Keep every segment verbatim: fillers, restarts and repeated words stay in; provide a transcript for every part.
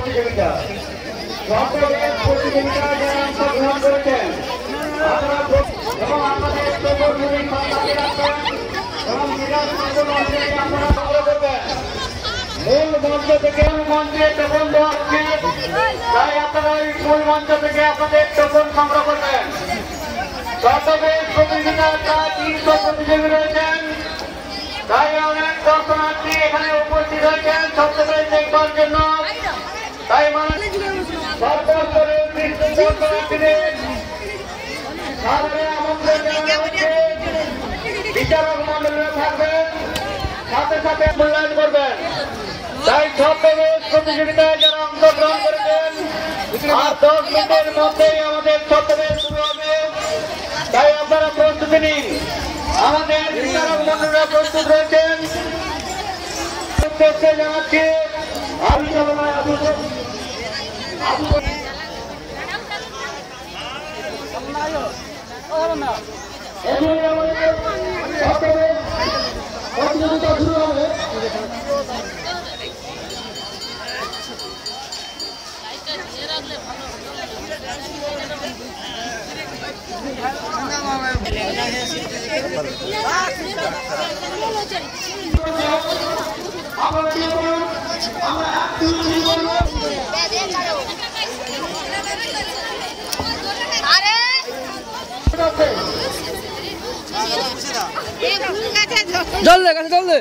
প্রতিযোগিতা সকলের প্রতিযোগিতায় যারা অংশগ্রহণ করেছেন এবং আমাদের প্রবর্তনী বাঁচিয়ে রাখবেন এবং বিরাট মঞ্চে আপনারা সংগ্রহ করবেন। মূল মঞ্চ থেকে মঞ্চে টোকন দেওয়া হচ্ছে, তাই আপনারা এই মূল মঞ্চ থেকে আপনাদের টোকন সংগ্রহ করবেন। দর্শকের প্রতিযোগিতায় প্রায় তিনশো প্রতিযোগী রয়েছেন, তাই অনেক দর্শনার্থী এখানে উপস্থিত হয়েছেন সবচেয়ে দেখবার জন্য। তাই মানুষ সর্বস্তরের দর্শনার্থীদের সামনে আমন্ত্রণ জানানো হচ্ছে। বিচারক মন্ডলীরা থাকবেন, সাথে সাথে মূল্যায়ন করবেন। তাই ছদ্মবেশ প্রতিযোগিতায় যারা অংশগ্রহণ করেছেন আর দশ মিনিটের মধ্যেই আমাদের ছদ্মবেশ শুরু হবে, তাই আপনারা প্রস্তুতি নিন। আমাদের বিচারক মন্ডলীরা প্রস্তুত রয়েছেন। উদ্দেশ্যে জানাচ্ছি আমি চালনায় প্রতিযোগিতা শুরু হবে। জল দে কাছে জল দে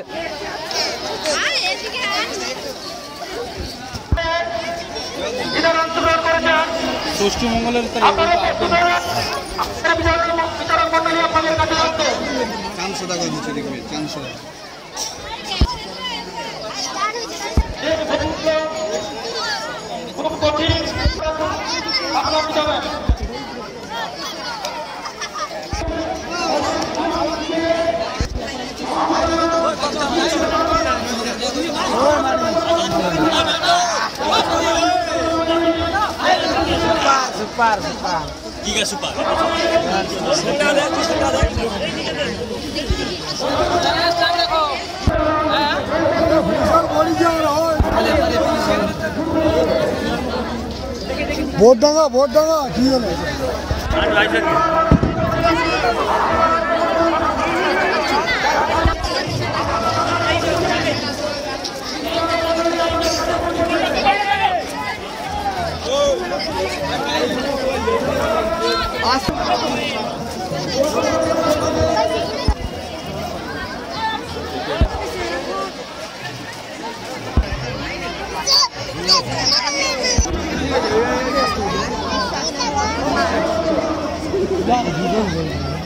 ষষ্ঠী মঙ্গলের চারশো টাকা দিচ্ছে দেখবে চারশো টাকা super super tiga super ভোট ডাঙ্গা ভোট ডাঙ্গা কি হলো Yeah,